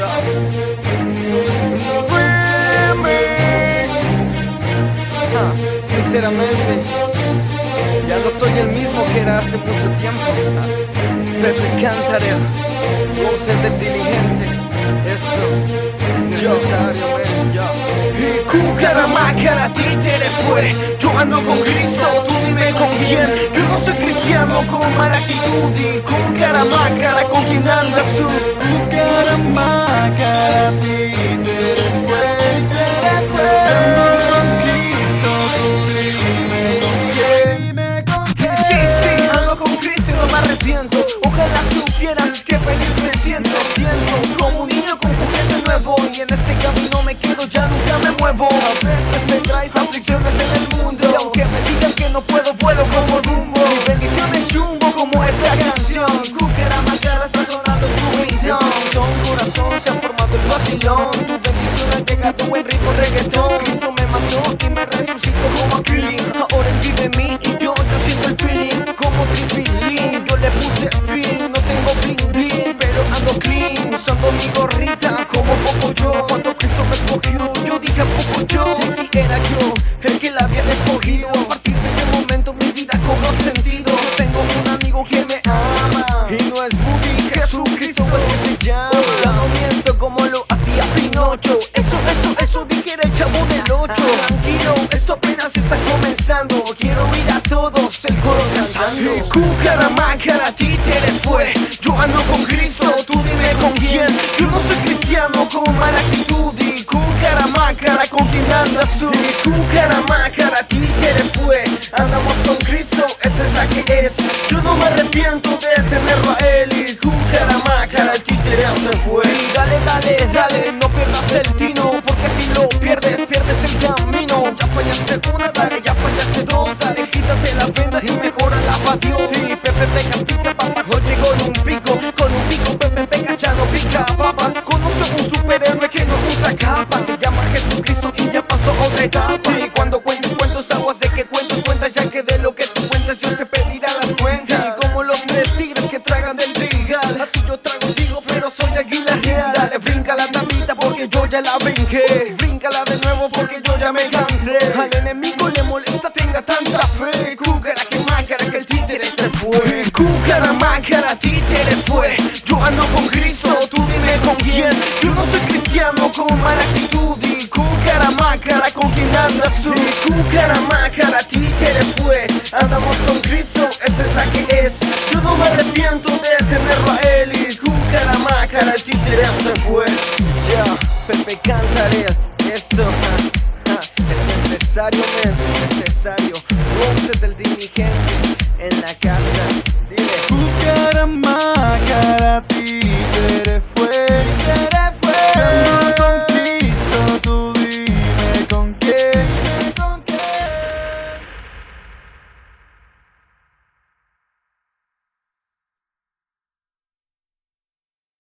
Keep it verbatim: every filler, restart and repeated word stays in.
Ah, sinceramente, ya no soy el mismo que era hace mucho tiempo. Ah, Pepe Cantarell, voces del diligente. Esto es necesario, man. Yo. Y Cucaramácara, títere fue. Yo ando con Cristo, tú dime con quién. Yo no soy cristiano con mala actitud. Y Cucaramácara, ¿con quién andas tú? Cucaramácara, títere fue, títere fue. Yo ando con Cristo, tú dime con quién. Sí, sí, ando con Cristo y no me arrepiento. Ojalá supieran que feliz me siento. Siento como un niño con juguete nuevo. Y en este camino me quedo, ya nunca me muevo. A veces te traes aflicciones en el mundo. Y aunque me digan que no puedo, vuelo como rumbo. Mi bendición es jumbo como esta canción. Cucaramácara está sonando en tu ringtone. Con corazón se ha formado el vacilón. Tu bendición ha llegado en ritmo reggaetón. Cristo me mató y me resucitó como Aquilín. Ahora él vive en mí y yo, yo siento el feeling. Como tripilín, yo le puse fin. No tengo bling bling, pero ando clean. Usando mi gorrita como poco yo. Cuando Cristo me escogió, yo dije a poco yo. Y si era yo el que la había escogido. A partir de ese momento mi vida cobró sentido. Yo tengo un amigo que me ama y no es Buddy, Jesucristo es que se llama. Ya no miento como lo hacía Pinocho. Eso, eso, eso dijera el chavo del ocho. Tranquilo, esto apenas está comenzando. Quiero oír a todos el coro cantando. Y Cucaramácara, títere fue. Yo ando con Cristo, tú dime con quién. Yo no soy cristiano con mala actitud. Y Cucaramácara, ¿con quién andas tú? Y Cucaramácara, títere fue. Andamos con Cristo, esa es la que es. Yo no me arrepiento de tenerlo a él. Y Cucaramácara, el títere se fue. Y dale, dale, dale, no pierdas el tino. Porque si lo pierdes, pierdes el camino. Ya fallaste una, dale, ya fallaste dos. Dale, quítate la venda y mejora la pasión. Y Pepe Pecas pica papas, oye con un pico. Con un pico Pepe Pecas ya no pica papas. Conoce un superhéroe que no usa capas. Se llama Jesucristo y ya pasó otra etapa. Y cuando cuentes cuentos, aguas de que cuentos cuentas. Ya que de lo que tú cuentas Dios te pedirá las cuentas. Y como los tres tigres que tragan del trigal, así yo trago digo, pero soy águila real. Dale, brinca la tapita porque yo ya la brinqué. Bríncala de nuevo porque yo ya me cansé. Al enemigo le molesta, tenga tanta fe. Cucaramácara, que el títere se fue. Cucaramácara, títere fue. Yo ando con Cristo, tú dime con quién. Yo no soy cristiano con mala actitud. Y Cucaramácara, ¿con quién andas tú? Y Cucaramácara, títere fue. Andamos con Cristo, esa es la que es. Yo no me arrepiento de tenerlo a él. Y Cucaramácara, el títere se fue. Ya, Pepe Cantarell, esto ja, ja, es necesario, man, es necesario. Voces del diligente en la